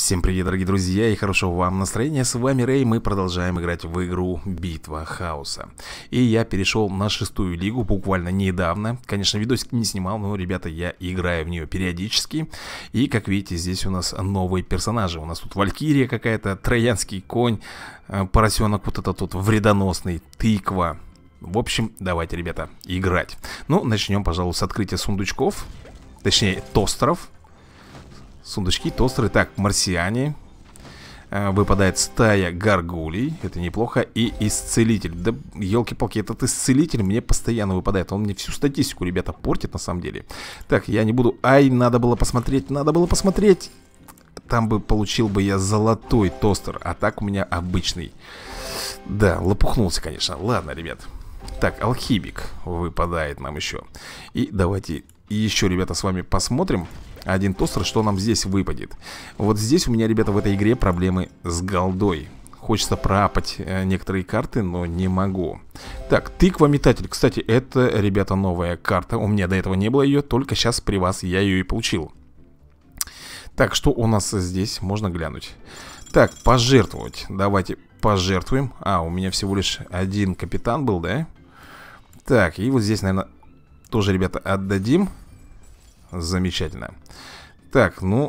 Всем привет, дорогие друзья, и хорошего вам настроения. С вами Рэй, мы продолжаем играть в игру Битва Хаоса. И я перешел на 6-ю лигу буквально недавно. Конечно, видосик не снимал, но, ребята, я играю в нее периодически. И, как видите, здесь у нас новые персонажи. У нас тут Валькирия какая-то, Троянский конь, поросенок вот этот тут вредоносный, тыква. В общем, давайте, ребята, играть. Ну, начнем, пожалуй, с открытия сундучков. Точнее, тостеров. Сундучки, тостеры. Так, марсиане. Выпадает стая гаргулей. Это неплохо. И исцелитель. Да, елки-палки, этот исцелитель мне постоянно выпадает. Он мне всю статистику, ребята, портит на самом деле. Так, я не буду... Ай, надо было посмотреть. Надо было посмотреть. Там бы получил бы я золотой тостер. А так у меня обычный. Да, лопухнулся, конечно. Ладно, ребят. Так, алхимик выпадает нам еще. И давайте еще, ребята, с вами посмотрим. Один тостер, что нам здесь выпадет. Вот здесь у меня, ребята, в этой игре проблемы с голдой. Хочется проапать некоторые карты, но не могу. Так, тыква-метатель. Кстати, это, ребята, новая карта. У меня до этого не было ее, только сейчас при вас я ее и получил. Так, что у нас здесь? Можно глянуть. Так, пожертвовать. Давайте пожертвуем. А, у меня всего лишь один капитан был, да? Так, и вот здесь, наверное, тоже, ребята, отдадим. Замечательно. Так, ну,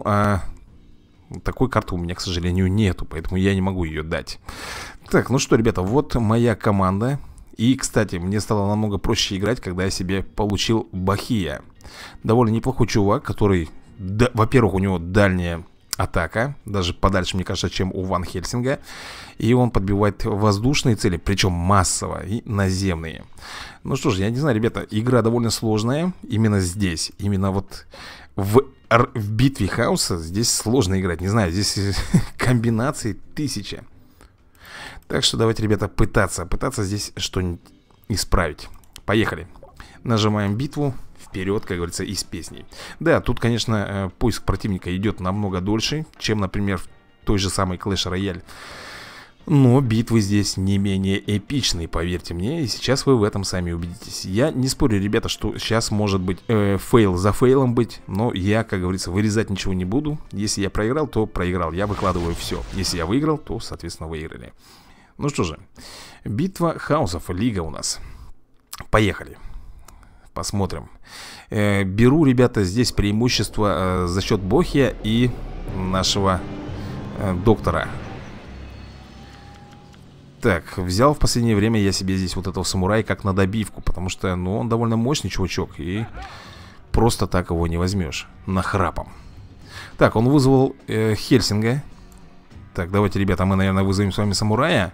такой карты у меня, к сожалению, нету, поэтому я не могу ее дать. Так, ну что, ребята, вот моя команда. И, кстати, мне стало намного проще играть, когда я себе получил Бахия. Довольно неплохой чувак, который, да, во-первых, у него дальняя атака, даже подальше, мне кажется, чем у Ван Хельсинга. И он подбивает воздушные цели, причем массово, и наземные. Ну что ж, я не знаю, ребята, игра довольно сложная. Именно здесь, именно вот в битве хаоса здесь сложно играть. Не знаю, здесь комбинаций 1000. Так что давайте, ребята, пытаться здесь что-нибудь исправить. Поехали. Нажимаем битву. Вперед, как говорится, из песней. Да, тут, конечно, поиск противника идет намного дольше, чем, например, в той же самой Clash Royale. Но битвы здесь не менее эпичные, поверьте мне. И сейчас вы в этом сами убедитесь. Я не спорю, ребята, что сейчас может быть фейл за фейлом быть. Но я, как говорится, вырезать ничего не буду. Если я проиграл, то проиграл. Я выкладываю все. Если я выиграл, то, соответственно, выиграли. Ну что же, битва хаосов, лига у нас. Поехали. Посмотрим. Беру, ребята, здесь преимущество за счет Бохия и нашего доктора. Так, взял в последнее время я себе здесь вот этого самурая как на добивку, потому что, ну, он довольно мощный чувачок, и просто так его не возьмешь нахрапом. Так, он вызвал Хельсинга. Так, давайте, ребята, мы, наверное, вызовем с вами самурая.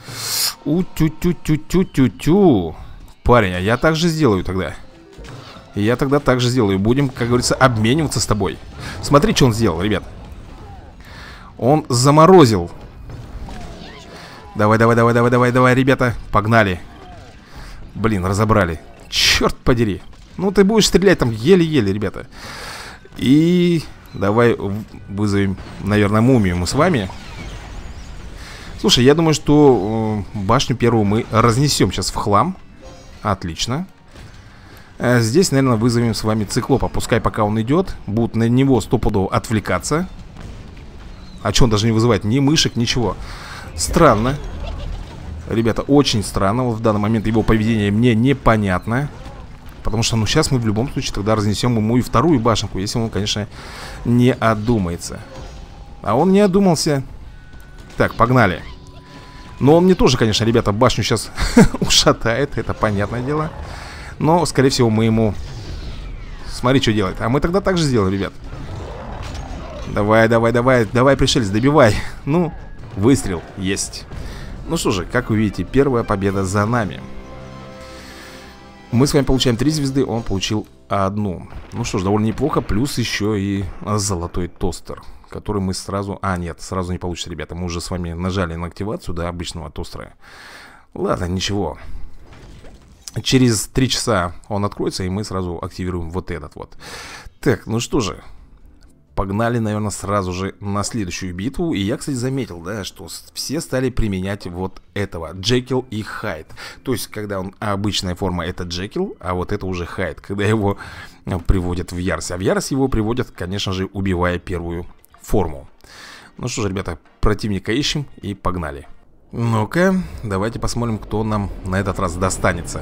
У-тю-тю-тю-тю-тю-тю. Парень, а я так же сделаю тогда. Я тогда так же сделаю. Будем, как говорится, обмениваться с тобой. Смотри, что он сделал, ребят. Он заморозил. Давай, давай, давай, давай, давай, давай, ребята. Погнали. Блин, разобрали. Черт подери. Ну, ты будешь стрелять там еле-еле, ребята. И давай вызовем, наверное, мумию мы с вами. Слушай, я думаю, что башню первую мы разнесем сейчас в хлам. Отлично. Здесь, наверное, вызовем с вами циклопа. Пускай пока он идет, будут на него стопудово отвлекаться. А что он даже не вызывает? Ни мышек, ничего. Странно. Ребята, очень странно. Вот в данный момент его поведение мне непонятно. Потому что, ну, сейчас мы в любом случае тогда разнесем ему и вторую башенку. Если он, конечно, не одумается. А он не одумался. Так, погнали. Но он мне тоже, конечно, ребята, башню сейчас ушатает. Это понятное дело. Но, скорее всего, мы ему... Смотри, что делает. А мы тогда так же сделаем, ребят. Давай, давай, давай. Давай, пришелец, добивай. Ну, выстрел. Есть. Ну что же, как вы видите, первая победа за нами. Мы с вами получаем 3 звезды. Он получил 1. Ну что ж, довольно неплохо. Плюс еще и золотой тостер, который мы сразу... А, нет, сразу не получится, ребята. Мы уже с вами нажали на активацию, да, обычного тостера. Ладно, ничего. Через 3 часа он откроется, и мы сразу активируем вот этот вот. Так, ну что же, погнали, наверное, сразу же на следующую битву. И я, кстати, заметил, да, что все стали применять вот этого, Джекил и Хайд. То есть, когда он обычная форма, это Джекил, а вот это уже Хайд, когда его приводят в ярость. А в ярость его приводят, конечно же, убивая первую форму. Ну что ж, ребята, противника ищем и погнали. Ну-ка, давайте посмотрим, кто нам на этот раз достанется.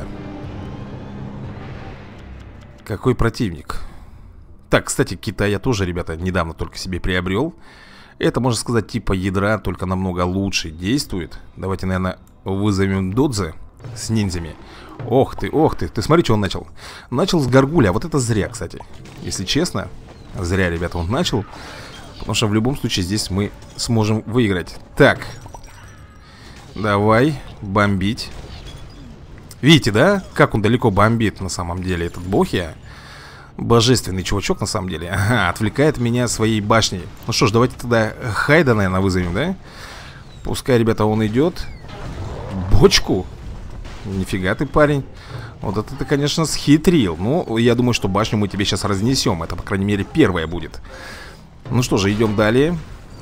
Какой противник? Так, кстати, кита я тоже, ребята, недавно только себе приобрел. Это, можно сказать, типа ядра, только намного лучше действует. Давайте, наверное, вызовем Додзе с ниндзями. Ох ты, ты смотри, что он начал. Начал с горгуля, а вот это зря, кстати. Если честно, зря, ребята, он начал. Потому что в любом случае здесь мы сможем выиграть. Так, давай бомбить. Видите, да? Как он далеко бомбит на самом деле, этот Бохия. Божественный чувачок на самом деле. Ага, отвлекает меня своей башней. Ну что ж, давайте тогда Хайда, наверное, вызовем, да? Пускай, ребята, он идет. Бочку? Нифига ты, парень. Вот это ты, конечно, схитрил. Ну, я думаю, что башню мы тебе сейчас разнесем. Это, по крайней мере, первая будет. Ну что же, идем далее.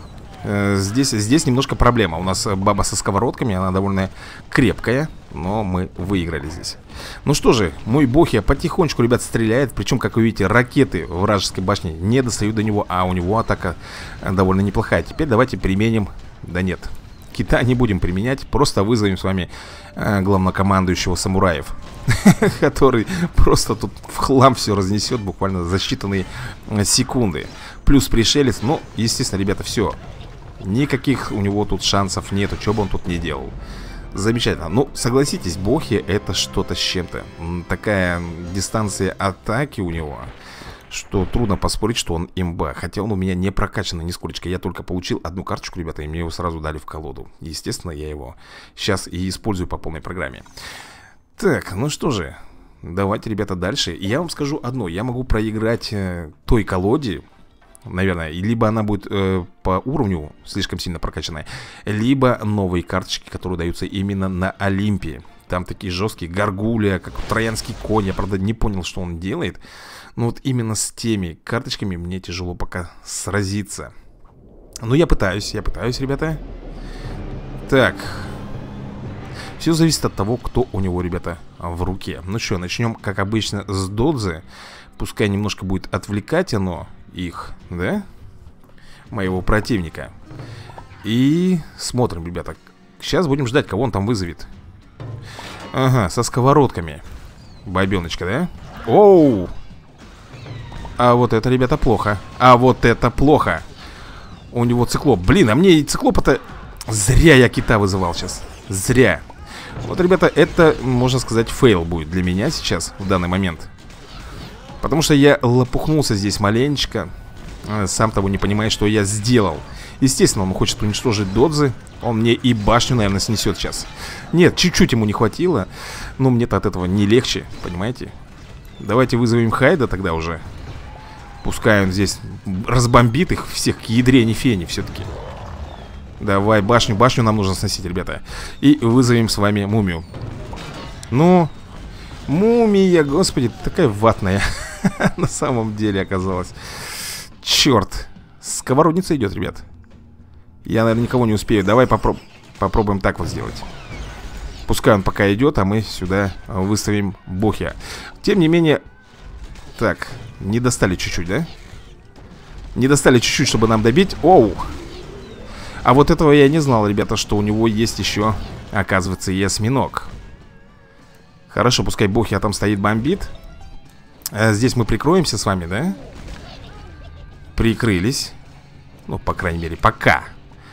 Здесь немножко проблема. У нас баба со сковородками, она довольно крепкая. Но мы выиграли здесь. Ну что же, мой Бохия потихонечку, ребят, стреляет. Причем, как вы видите, ракеты вражеской башни не достают до него. А у него атака довольно неплохая. Теперь давайте применим... Да нет, кита не будем применять. Просто вызовем с вами главнокомандующего самураев. Который просто тут в хлам все разнесет буквально за считанные секунды. Плюс пришелец. Ну, естественно, ребята, все. Никаких у него тут шансов нету, что бы он тут не делал. Замечательно. Ну, согласитесь, Бохи это что-то с чем-то. Такая дистанция атаки у него, что трудно поспорить, что он имба. Хотя он у меня не прокачан нисколечко. Я только получил одну карточку, ребята, и мне его сразу дали в колоду. Естественно, я его сейчас и использую по полной программе. Так, ну что же, давайте, ребята, дальше. Я вам скажу одно. Я могу проиграть той колоде, наверное, либо она будет по уровню слишком сильно прокачанная, либо новые карточки, которые даются именно на Олимпе. Там такие жесткие гаргулья, как троянский конь. Я, правда, не понял, что он делает. Но вот именно с теми карточками мне тяжело пока сразиться. Но я пытаюсь, ребята. Так. Все зависит от того, кто у него, ребята, в руке. Ну что, начнем, как обычно, с Додзе. Пускай немножко будет отвлекать оно их, да? Моего противника. И смотрим, ребята. Сейчас будем ждать, кого он там вызовет. Ага, со сковородками. Бабеночка, да? Оу! А вот это, ребята, плохо. А вот это плохо. У него циклоп. Блин, а мне и циклопа-то... Зря я кита вызывал сейчас. Зря. Вот, ребята, это, можно сказать, фейл будет для меня сейчас, в данный момент. Потому что я лопухнулся здесь маленечко. Сам того не понимая, что я сделал. Естественно, он хочет уничтожить Додзе. Он мне и башню, наверное, снесет сейчас. Нет, чуть-чуть ему не хватило. Но мне-то от этого не легче, понимаете? Давайте вызовем Хайда тогда уже. Пускай он здесь разбомбит их всех к ядрене фени все-таки. Давай, башню нам нужно сносить, ребята. И вызовем с вами мумию. Ну, мумия, господи, такая ватная. На самом деле оказалось. Черт. Сковородница идет, ребят. Я, наверное, никого не успею. Давай попробуем так вот сделать. Пускай он пока идет, а мы сюда выставим Бохия. Тем не менее... Так, не достали чуть-чуть, да? Не достали чуть-чуть, чтобы нам добить. Оу! А вот этого я не знал, ребята, что у него есть еще, оказывается, и осьминог. Хорошо, пускай Бохия там стоит, бомбит. Здесь мы прикроемся с вами, да? Прикрылись. Ну, по крайней мере, пока.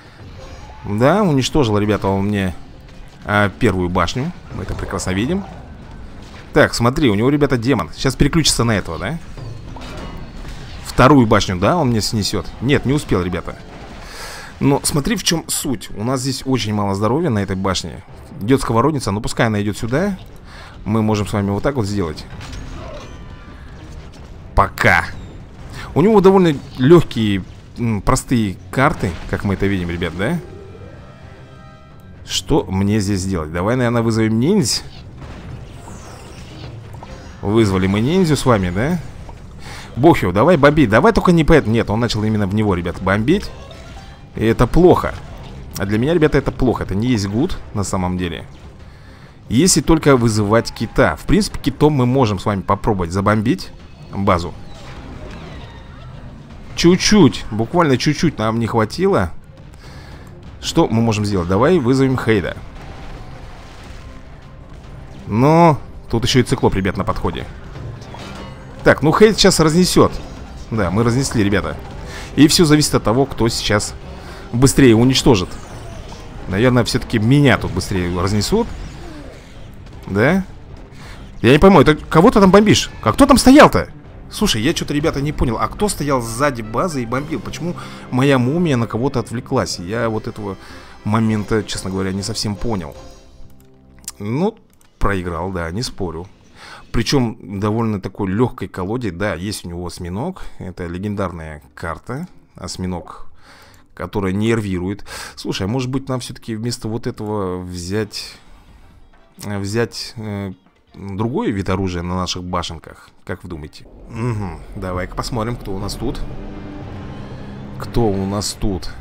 Да, уничтожил, ребята, он мне первую башню. Мы это прекрасно видим. Так, смотри, у него, ребята, демон. Сейчас переключится на этого, да? Вторую башню, да, он мне снесет? Нет, не успел, ребята. Но смотри, в чем суть. У нас здесь очень мало здоровья на этой башне. Идет сковородница, но пускай она идет сюда. Мы можем с вами вот так вот сделать. Пока. У него довольно легкие, простые карты, как мы это видим, ребят, да? Что мне здесь сделать? Давай, наверное, вызовем ниндзя. Вызвали мы ниндзю с вами, да? Бохио, давай бомби. Давай только не по этому. Нет, он начал именно в него, ребят, бомбить. И это плохо. А для меня, ребята, это плохо. Это не есть гуд на самом деле. Если только вызывать кита. В принципе, китом мы можем с вами попробовать забомбить базу. Чуть-чуть, буквально чуть-чуть нам не хватило. Что мы можем сделать? Давай вызовем Хейда. Но тут еще и циклоп, ребят, на подходе. Так, ну Хейд сейчас разнесет. Да, мы разнесли, ребята. И все зависит от того, кто сейчас быстрее уничтожит. Наверное, все-таки меня тут быстрее разнесут. Да? Я не пойму, это кого ты там бомбишь? А кто там стоял-то? Слушай, я что-то, ребята, не понял. А кто стоял сзади базы и бомбил? Почему моя мумия на кого-то отвлеклась? Я вот этого момента, честно говоря, не совсем понял. Ну, проиграл, да, не спорю. Причем довольно такой легкой колоде. Да, есть у него осьминог. Это легендарная карта. Осьминог, которая нервирует. Слушай, а может быть нам все-таки вместо вот этого взять другой вид оружия на наших башенках? Как вы думаете? Угу. Давай-ка посмотрим, кто у нас тут. Кто у нас тут?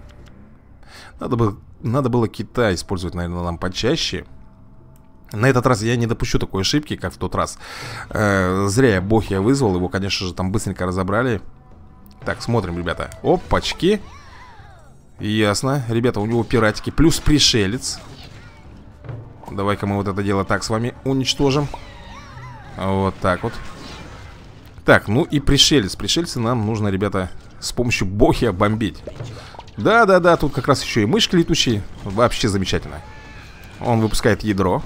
Надо было Китай использовать, наверное, нам почаще. На этот раз я не допущу такой ошибки, как в тот раз. Зря я Бохия вызвал. Его, конечно же, там быстренько разобрали. Так, смотрим, ребята. Опачки. Ясно. Ребята, у него пиратики. Плюс пришелец. Давай-ка мы вот это дело так с вами уничтожим. Вот так вот. Так, ну и пришелец. Пришельцы нам нужно, ребята, с помощью Бохия бомбить. Да-да-да, тут как раз еще и мышки летучие. Вообще замечательно. Он выпускает ядро.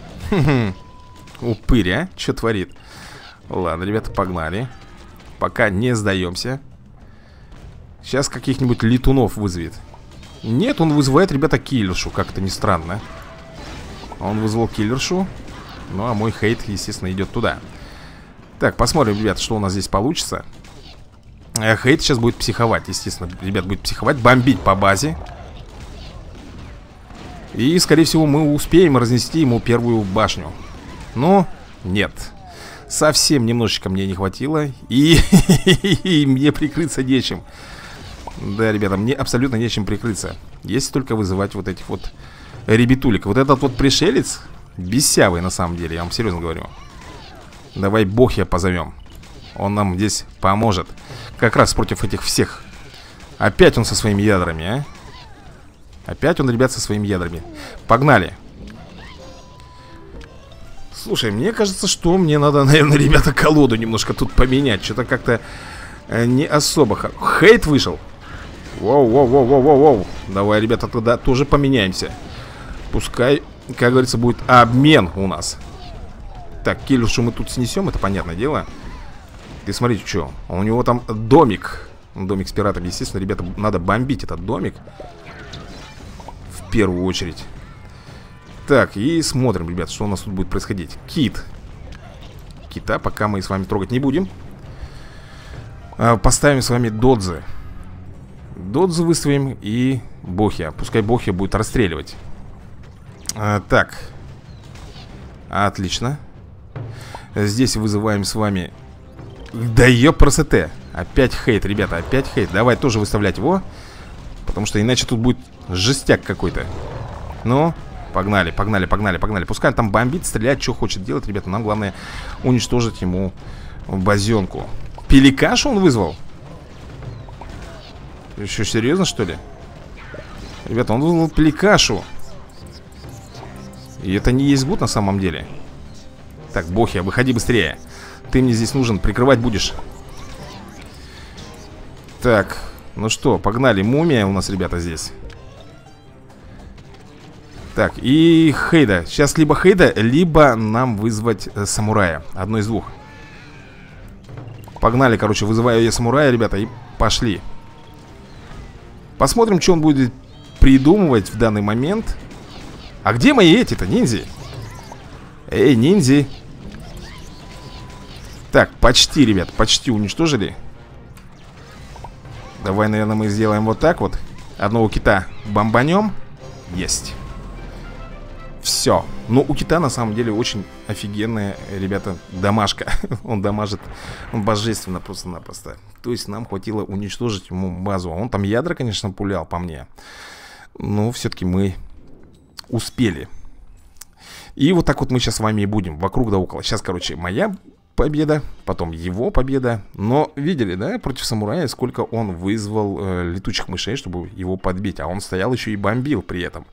Упырь, а? Что творит? Ладно, ребята, погнали. Пока не сдаемся. Сейчас каких-нибудь летунов вызовет. Нет, он вызывает, ребята, киллершу. Как-то не странно. Он вызвал киллершу. Ну, а мой Хейд, естественно, идет туда. Так, посмотрим, ребята, что у нас здесь получится. Хейд сейчас будет психовать, естественно. Ребят, будет психовать, бомбить по базе. И, скорее всего, мы успеем разнести ему первую башню. Но нет. Совсем немножечко мне не хватило. И мне прикрыться нечем. Да, ребята, мне абсолютно нечем прикрыться. Если только вызывать вот этих вот ребятулек. Вот этот вот пришелец бесявый, на самом деле, я вам серьезно говорю. Давай Бохия позовем. Он нам здесь поможет. Как раз против этих всех. Опять он со своими ядрами, а? Опять он, ребят, со своими ядрами. Погнали. Слушай, мне кажется, что мне надо, наверное, ребята, колоду немножко тут поменять. Что-то как-то не особо. Хейт вышел. Воу-воу-воу-воу-воу. Давай, ребята, тогда тоже поменяемся. Пускай, как говорится, будет обмен у нас. Так, киллершу мы тут снесем, это понятное дело. Ты смотрите, что. У него там домик. Домик с пиратами, естественно, ребята, надо бомбить этот домик. В первую очередь. Так, и смотрим, ребят, что у нас тут будет происходить. Кит. Кита пока мы с вами трогать не будем. Поставим с вами Додзе. Додзе выставим и Бохия. Пускай Бохия будет расстреливать. Так. Отлично. Здесь вызываем с вами. Да ёпрст. Опять Хейт, ребята, опять Хейт. Давай тоже выставлять его. Потому что иначе тут будет жестяк какой-то. Ну, погнали, погнали, погнали, погнали. Пускай он там бомбит, стреляет, что хочет делать, ребята. Нам главное уничтожить ему базенку. Пеликашу он вызвал? Еще серьезно, что ли? Ребята, он вызвал Пеликашу. И это не есть гуд на самом деле. Так, Бохия, выходи быстрее. Ты мне здесь нужен, прикрывать будешь. Так, ну что, погнали. Мумия у нас, ребята, здесь. Так, и Хейда. Сейчас либо Хейда, либо нам вызвать самурая. Одно из двух. Погнали, короче, вызываю я самурая, ребята, и пошли. Посмотрим, что он будет придумывать в данный момент. А где мои эти-то, ниндзя? Эй, ниндзя. Так, почти, ребят, почти уничтожили. Давай, наверное, мы сделаем вот так вот. Одного кита бомбанем. Есть. Все. Но у кита на самом деле очень офигенная, ребята, дамажка. Он дамажит божественно просто-напросто. То есть нам хватило уничтожить ему базу. Он там ядра, конечно, пулял по мне. Но все-таки мы успели. И вот так вот мы сейчас с вами и будем. Вокруг да около. Сейчас, короче, моя победа, потом его победа. Но видели, да, против самурая, сколько он вызвал летучих мышей, чтобы его подбить. А он стоял еще и бомбил при этом.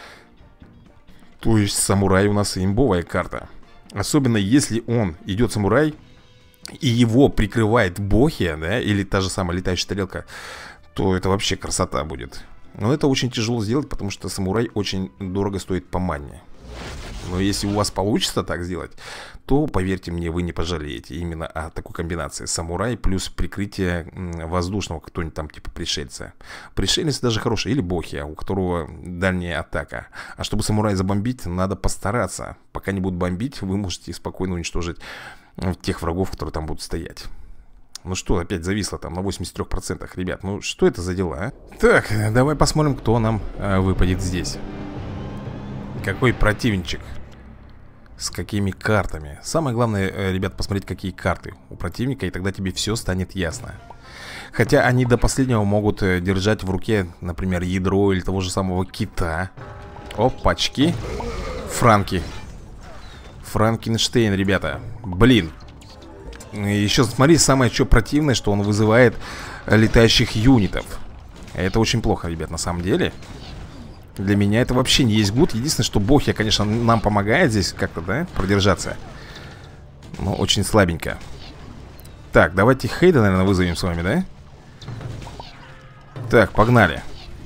То есть самурай у нас имбовая карта. Особенно если он идет самурай и его прикрывает Бохия, да, или та же самая летающая тарелка, то это вообще красота будет. Но это очень тяжело сделать, потому что самурай очень дорого стоит по мане. Но если у вас получится так сделать, то, поверьте мне, вы не пожалеете именно о такой комбинации. Самурай плюс прикрытие воздушного, кто-нибудь там типа пришельца. Пришелец даже хороший, или Бохия, у которого дальняя атака. А чтобы самурая забомбить, надо постараться. Пока не будут бомбить, вы можете спокойно уничтожить тех врагов, которые там будут стоять. Ну что, опять зависло там на 83%. Ребят, ну что это за дела, а? Так, давай посмотрим, кто нам выпадет здесь. Какой противничек. С какими картами. Самое главное, ребят, посмотреть, какие карты у противника, и тогда тебе все станет ясно. Хотя они до последнего могут держать в руке, например, ядро или того же самого кита. Опачки. Франки. Франкенштейн, ребята. Блин. Еще смотри, самое что противное, что он вызывает летающих юнитов. Это очень плохо, ребят, на самом деле. Для меня это вообще не есть гуд. Единственное, что Бохия, конечно, нам помогает здесь как-то, да, продержаться. Но очень слабенько. Так, давайте Хейда, наверное, вызовем с вами, да? Так, погнали.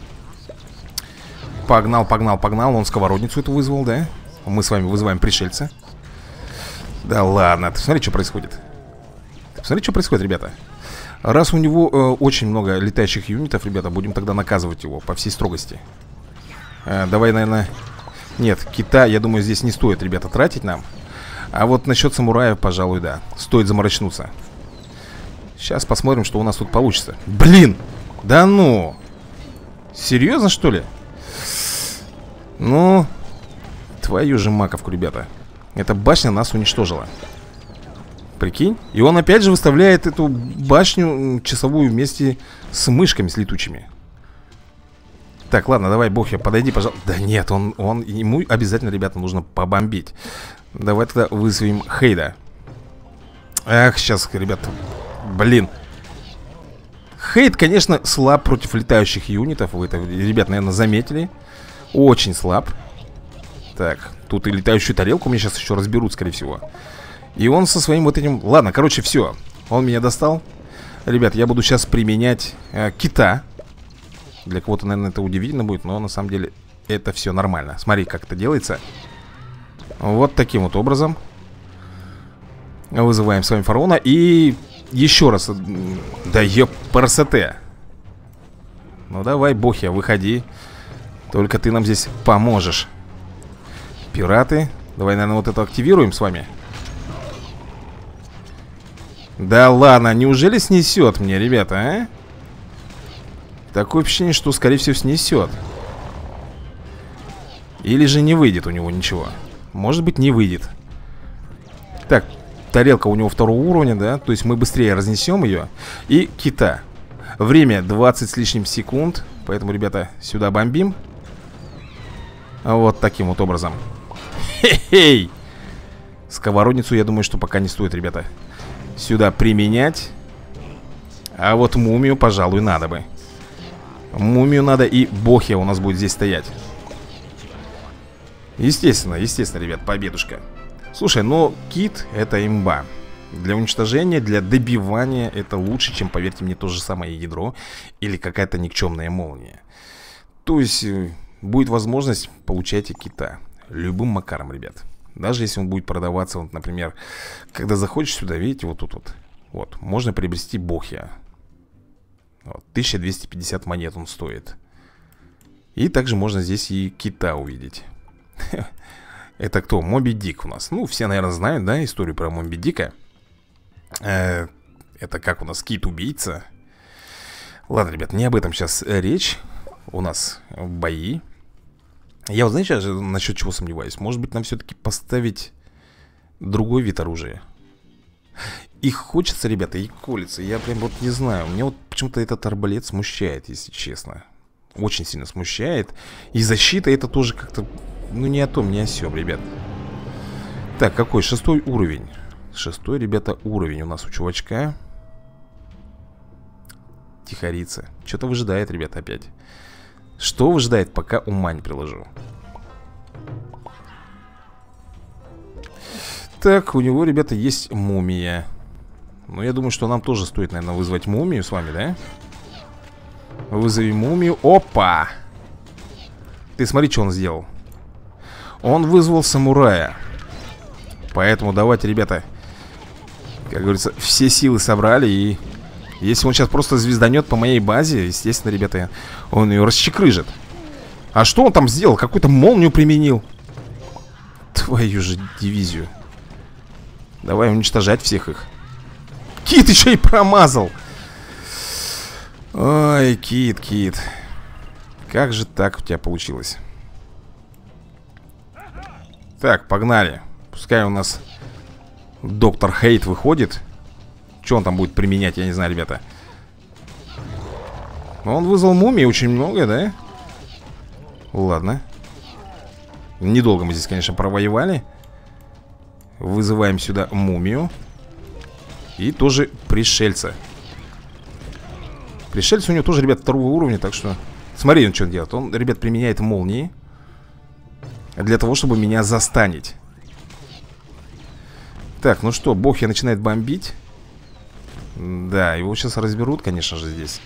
Погнал, погнал, погнал. Он сковородницу эту вызвал, да? Мы с вами вызываем пришельца. Да ладно, ты посмотри, что происходит. Ты посмотри, что происходит, ребята. Раз у него очень много летающих юнитов, ребята, будем тогда наказывать его по всей строгости. Давай, наверное... Нет, кита, я думаю, здесь не стоит, ребята, тратить нам. А вот насчет самурая, пожалуй, да. Стоит заморочнуться. Сейчас посмотрим, что у нас тут получится. Блин! Да ну! Серьезно, что ли? Ну... Твою же маковку, ребята. Эта башня нас уничтожила. Прикинь? И он опять же выставляет эту башню часовую вместе с мышками, с летучими. Так, ладно, давай, Бохия, подойди, пожалуйста. Да нет, ему обязательно, ребята, нужно побомбить. Давай тогда вызовем Хейда. Ах, сейчас, ребята. Блин. Хейд, конечно, слаб против летающих юнитов. Вы это, ребят, наверное, заметили. Очень слаб. Так, тут и летающую тарелку мне сейчас еще разберут, скорее всего. И он со своим вот этим... Ладно, короче, все. Он меня достал. Ребят, я буду сейчас применять кита. Для кого-то, наверное, это удивительно будет, но на самом деле это все нормально. Смотри, как это делается. Вот таким вот образом. Вызываем с вами фараона. И еще раз. Да ёпарасоте. Ну давай, Бохия, выходи. Только ты нам здесь поможешь. Пираты. Давай, наверное, вот это активируем с вами. Да ладно, неужели снесет мне, ребята, а? Такое впечатление, что, скорее всего, снесет. Или же не выйдет у него ничего. Может быть, не выйдет. Так, тарелка у него второго уровня, да? То есть мы быстрее разнесем ее. И кита. Время 20 с лишним секунд. Поэтому, ребята, сюда бомбим. Вот таким вот образом. Хе-хей! Сковородницу, я думаю, что пока не стоит, ребята, сюда применять. А вот мумию, пожалуй, надо бы. Мумию надо, и Бохия у нас будет здесь стоять. Естественно, естественно, ребят, победушка. Слушай, но кит — это имба. Для уничтожения, для добивания это лучше, чем, поверьте мне, то же самое ядро или какая-то никчемная молния. То есть будет возможность получать и кита любым макаром, ребят. Даже если он будет продаваться, вот, например, когда заходишь сюда, видите, вот тут вот. Вот, можно приобрести Бохия. Вот, 1250 монет он стоит. И также можно здесь и кита увидеть. Это кто? Моби Дик у нас. Ну, все, наверное, знают, да, историю про Моби Дика. Это как у нас кит-убийца. Ладно, ребят, не об этом сейчас речь. У нас бои. Я вот, знаете, насчет чего сомневаюсь? Может быть, нам все-таки поставить другой вид оружия? И хочется, ребята, и колется. Я прям вот не знаю. Мне вот почему-то этот арбалет смущает, если честно. Очень сильно смущает. И защита это тоже как-то... Ну, не о том, не о сём, ребят. Так, какой? 6-й уровень. 6-й, ребята, уровень у нас у чувачка. Тихорица. Что-то выжидает, ребята, опять. Что выжидает, пока ума не приложу. Так, у него, ребята, есть мумия. Ну, я думаю, что нам тоже стоит, наверное, вызвать мумию с вами, да? Вызови мумию. Опа! Ты смотри, что он сделал. Он вызвал самурая. Поэтому давайте, ребята, как говорится, все силы собрали. И если он сейчас просто звезданет по моей базе, естественно, ребята, он ее расчекрыжит. А что он там сделал? Какую-то молнию применил. Твою же дивизию. Давай уничтожать всех их. Кит еще и промазал. Ой, Кит, Кит. Как же так у тебя получилось? Так, погнали. Пускай у нас доктор Хейт выходит. Что он там будет применять, я не знаю, ребята. Но он вызвал мумии очень много, да? Ладно. Недолго мы здесь, конечно, провоевали. Вызываем сюда мумию. И тоже пришельца. Пришельцы у него тоже, ребят, 2-го уровня. Так что смотри, он что делает. Он, ребят, применяет молнии для того, чтобы меня застанить. Так, ну что, Бохья начинает бомбить. Да, его сейчас разберут, конечно же, здесь.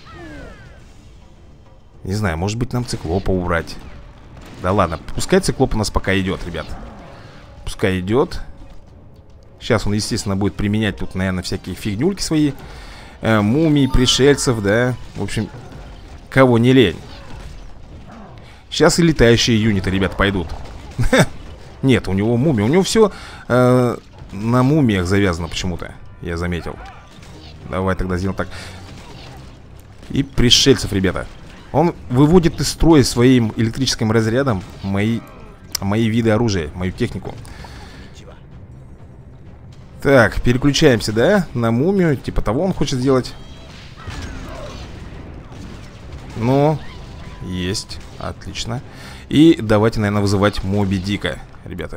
Не знаю, может быть, нам циклопа убрать. Да ладно, пускай циклоп у нас пока идет, ребят. Пускай идет. Сейчас он, естественно, будет применять тут, наверное, всякие фигнюльки свои. Мумий, пришельцев, да. В общем, кого не лень. Сейчас и летающие юниты, ребят, пойдут. Нет, у него мумия. У него все на мумиях завязано почему-то. Я заметил. Давай тогда сделаем так. И пришельцев, ребята. Он выводит из строя своим электрическим разрядом мои виды оружия, мою технику. Так, переключаемся, да, на мумию. Типа того он хочет сделать. Ну, есть, отлично. И давайте, наверное, вызывать Моби Дика, ребята.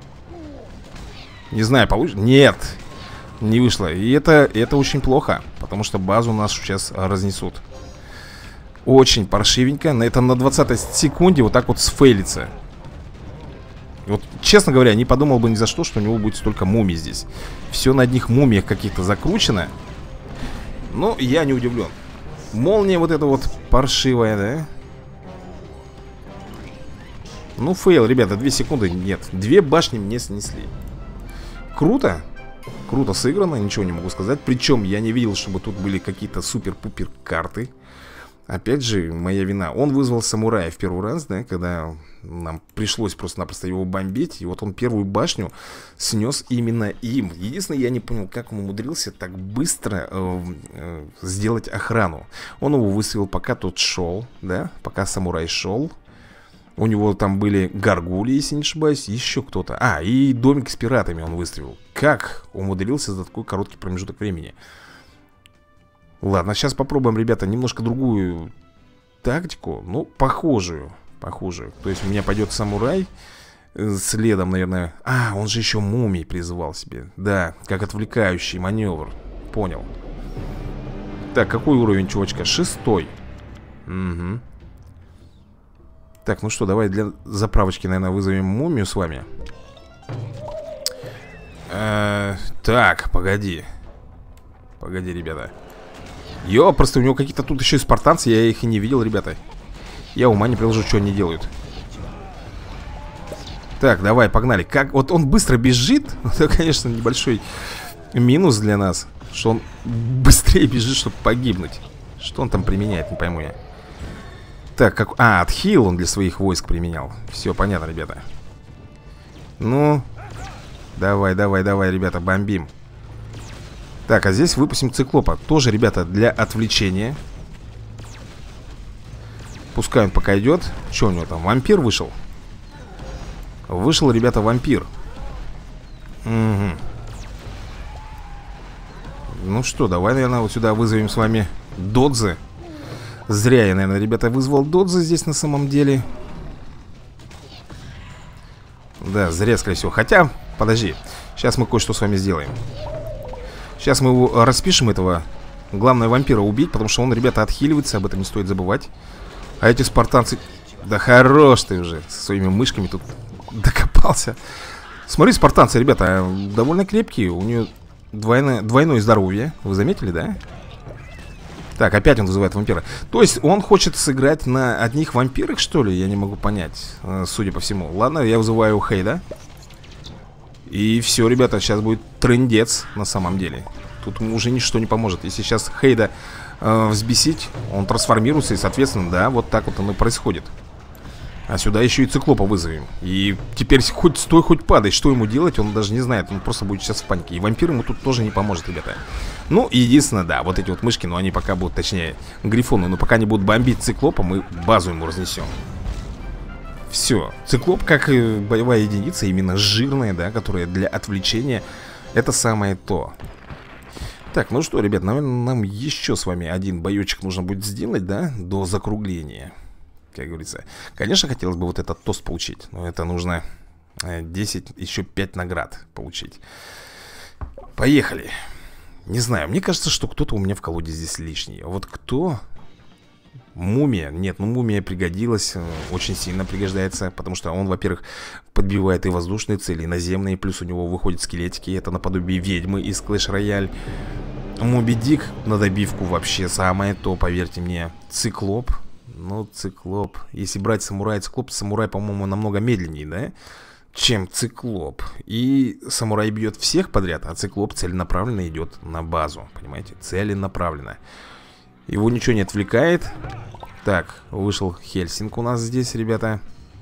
Не знаю, получится. Нет, не вышло. И это очень плохо, потому что базу нас сейчас разнесут. Очень паршивенько. Это на 20-й секунде вот так вот сфейлится. Вот, честно говоря, не подумал бы ни за что, что у него будет столько мумий здесь. Все на одних мумиях каких-то закручено. Но я не удивлен. Молния вот эта вот паршивая, да? Ну, фейл, ребята, 2 секунды. Нет, 2 башни мне снесли. Круто. Круто сыграно, ничего не могу сказать. Причем я не видел, чтобы тут были какие-то супер-пупер карты. Опять же, моя вина. Он вызвал самурая в первый раз, да, когда нам пришлось просто-напросто его бомбить. И вот он первую башню снес именно им. Единственное, я не понял, как он умудрился так быстро сделать охрану. Он его выставил, пока тот шел, да, пока самурай шел. У него там были гаргули, если не ошибаюсь, еще кто-то. А, и домик с пиратами он выставил. Как умудрился за такой короткий промежуток времени? Ладно, сейчас попробуем, ребята, немножко другую тактику. Ну, похожую. Похожую. То есть у меня пойдет самурай. Следом, наверное. А, он же еще мумий призывал себе. Да, как отвлекающий маневр. Понял. Так, какой уровень, чувачка? 6-й. Угу. Так, ну что, давай для заправочки, наверное, вызовем мумию с вами. Так, погоди. Погоди, ребята. Просто у него какие-то тут еще и спартанцы. Я их и не видел, ребята. Я ума не приложу, что они делают. Так, давай, погнали. Как вот он быстро бежит. Это, конечно, небольшой минус для нас, что он быстрее бежит, чтобы погибнуть. Что он там применяет, не пойму я. Так, как... А, отхил он для своих войск применял. Все, понятно, ребята. Ну, давай, давай, давай, ребята, бомбим. Так, а здесь выпустим циклопа. Тоже, ребята, для отвлечения. Пускай он пока идет. Что у него там, вампир вышел? Вышел, ребята, вампир. Угу. Ну что, давай, наверное, вот сюда вызовем с вами Додзе. Зря я, наверное, ребята, вызвал Додзе здесь на самом деле. Да, зря, скорее всего. Хотя, подожди. Сейчас мы кое-что с вами сделаем. Сейчас мы его распишем, этого. Главное вампира убить, потому что он, ребята, отхиливается. Об этом не стоит забывать. А эти спартанцы... Да хорош ты уже со своими мышками тут докопался. Смотри, спартанцы, ребята, довольно крепкие. У нее двойное здоровье. Вы заметили, да? Так, опять он вызывает вампира. То есть он хочет сыграть на одних вампирах, что ли? Я не могу понять, судя по всему. Ладно, я вызываю Хейда. И все, ребята, сейчас будет трындец на самом деле. Тут ему уже ничто не поможет. Если сейчас Хейда взбесить, он трансформируется. И, соответственно, да, вот так вот оно и происходит. А сюда еще и циклопа вызовем. И теперь хоть стой, хоть падай. Что ему делать, он даже не знает. Он просто будет сейчас в панике. И вампир ему тут тоже не поможет, ребята. Ну, единственное, да, вот эти вот мышки, но они пока будут, точнее, грифоны, но пока не будут бомбить циклопа, мы базу ему разнесем. Все. Циклоп, как боевая единица, именно жирная, да, которая для отвлечения, это самое то. Так, ну что, ребят, наверное, нам еще с вами один боечек нужно будет сделать, да, до закругления. Как говорится. Конечно, хотелось бы вот этот тост получить, но это нужно 10, еще 5 наград получить. Поехали. Не знаю, мне кажется, что кто-то у меня в колоде здесь лишний. А вот кто? Мумия. Нет, ну мумия пригодилась, очень сильно пригождается. Потому что он, во-первых, подбивает и воздушные цели, и наземные. Плюс у него выходят скелетики. Это наподобие ведьмы из Clash Royale. Моби Дик на добивку вообще самое то, поверьте мне. Циклоп. Ну, циклоп. Если брать самурай, циклоп, самурай, по-моему, намного медленнее, да? Чем циклоп. И самурай бьет всех подряд, а циклоп целенаправленно идет на базу. Понимаете? Целенаправленно. Его ничего не отвлекает. Так, вышел Хельсинг у нас здесь, ребята.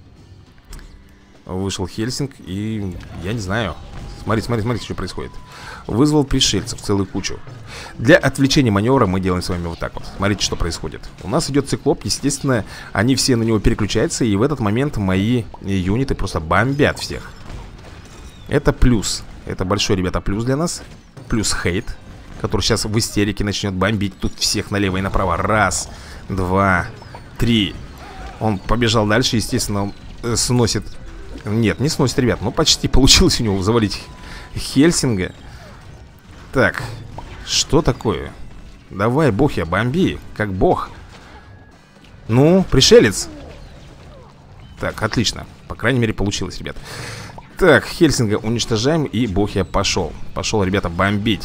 Вышел Хельсинг. И я не знаю. Смотри, что происходит. Вызвал пришельцев, целую кучу. Для отвлечения маневра мы делаем с вами вот так вот. Смотрите, что происходит. У нас идет циклоп, естественно, они все на него переключаются. И в этот момент мои юниты просто бомбят всех. Это плюс. Это большой, ребята, плюс для нас. Плюс Хейд, который сейчас в истерике начнет бомбить тут всех налево и направо. Раз, два, три. Он побежал дальше, естественно, он сносит. Нет, не сносит, ребят, но почти получилось у него завалить Хельсинга. Так, что такое? Давай, бог я, бомби, как бог. Ну, пришелец. Так, отлично, по крайней мере получилось, ребят. Так, Хельсинга уничтожаем. И бог я пошел. Пошел, ребята, бомбить.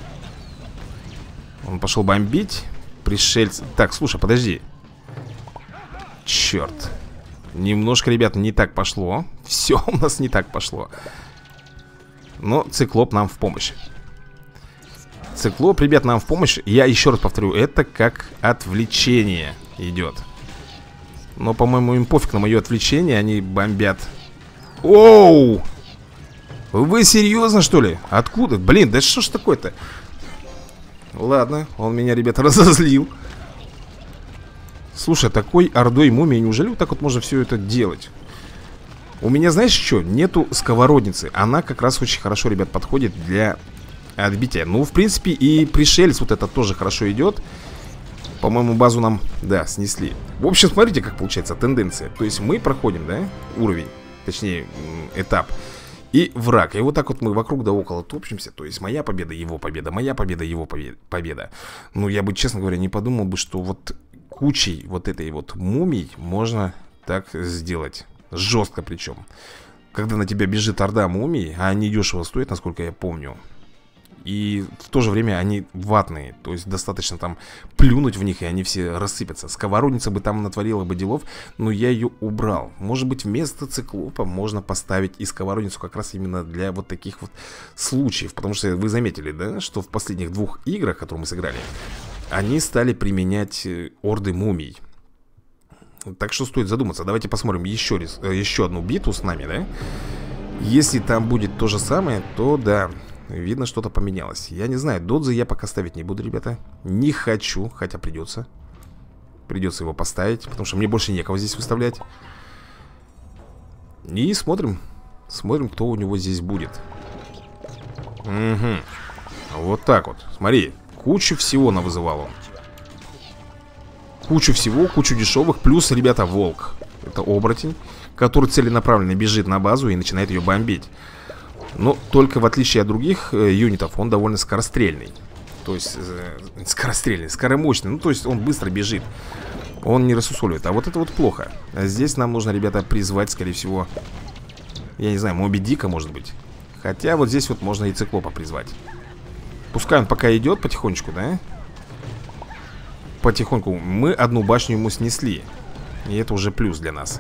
Он пошел бомбить. Пришельцы. Так, слушай, подожди. Черт. Немножко, ребят, не так пошло. Все у нас не так пошло. Но циклоп нам в помощь. Циклоп, ребят, нам в помощь. Я еще раз повторю, это как отвлечение идет. Но, по-моему, им пофиг на мое отвлечение. Они бомбят. Оу! Вы серьезно, что ли? Откуда? Блин, да что ж такое-то? Ладно, он меня, ребята, разозлил. Слушай, такой ордой мумии, неужели вот так вот можно все это делать? У меня, знаешь, что? Нету сковородницы. Она как раз очень хорошо, ребят, подходит для отбития. Ну, в принципе, и пришелец вот это тоже хорошо идет. По-моему, базу нам, да, снесли. В общем, смотрите, как получается тенденция. То есть мы проходим, да, уровень, точнее, этап. И враг. И вот так вот мы вокруг да около топчемся. То есть моя победа, его победа, моя победа, его победа. Ну, я бы, честно говоря, не подумал бы, что вот кучей вот этой вот мумий можно так сделать. Жестко причем. Когда на тебя бежит орда мумий, а они дешево стоят, насколько я помню. И в то же время они ватные. То есть достаточно там плюнуть в них, и они все рассыпятся. Сковородница бы там натворила бы делов, но я ее убрал. Может быть, вместо циклопа можно поставить и сковородницу как раз именно для вот таких вот случаев. Потому что вы заметили, да, что в последних двух играх, которые мы сыграли, они стали применять орды мумий. Так что стоит задуматься. Давайте посмотрим еще одну битву с нами, да? Если там будет то же самое, то да, видно, что-то поменялось. Я не знаю, Додзе я пока ставить не буду, ребята. Не хочу, хотя придется. Придется его поставить, потому что мне больше некого здесь выставлять. И смотрим. Смотрим, кто у него здесь будет. Угу. Вот так вот, смотри. Кучу всего навызывал он. Кучу всего, кучу дешевых. Плюс, ребята, волк. Это оборотень, который целенаправленно бежит на базу и начинает ее бомбить. Но только в отличие от других юнитов, он довольно скорострельный. То есть, скорострельный, скоромощный. Ну, то есть он быстро бежит. Он не рассусоливает. А вот это вот плохо. А здесь нам нужно, ребята, призвать, скорее всего, я не знаю, Моби Дика, может быть. Хотя вот здесь вот можно и Циклопа призвать. Пускай он пока идет потихонечку, да? Потихоньку. Мы одну башню ему снесли. И это уже плюс для нас.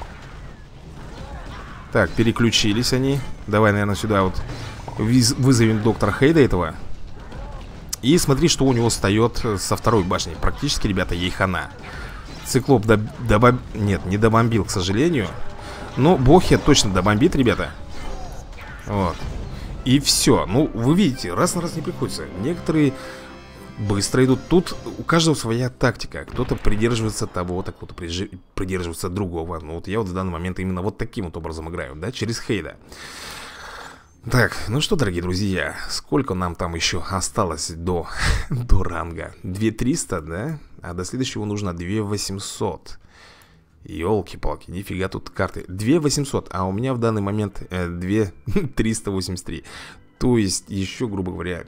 Так, переключились они. Давай, наверное, сюда вот вызовем доктора Хейда этого. И смотри, что у него встает со второй башни. Практически, ребята, ей хана. Циклоп нет, не добомбил, к сожалению. Но Бохет точно добомбит, ребята. Вот. И все. Ну, вы видите, раз на раз не приходится. Некоторые быстро идут. Тут у каждого своя тактика. Кто-то придерживается того-то, кто-то придерживается другого. Ну, вот я вот в данный момент именно вот таким вот образом играю, да, через Хейда. Так, ну что, дорогие друзья, сколько нам там еще осталось до ранга? 2300, да? А до следующего нужно 2800. Ёлки-палки, нифига тут карты. 2800, а у меня в данный момент 2383. То есть еще, грубо говоря,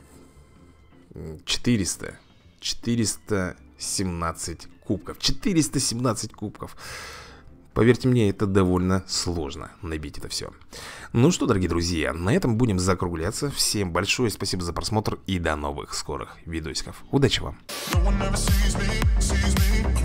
417 кубков. 417 кубков. Поверьте мне, это довольно сложно набить это все. Ну что, дорогие друзья, на этом будем закругляться. Всем большое спасибо за просмотр и до новых скорых видосиков. Удачи вам!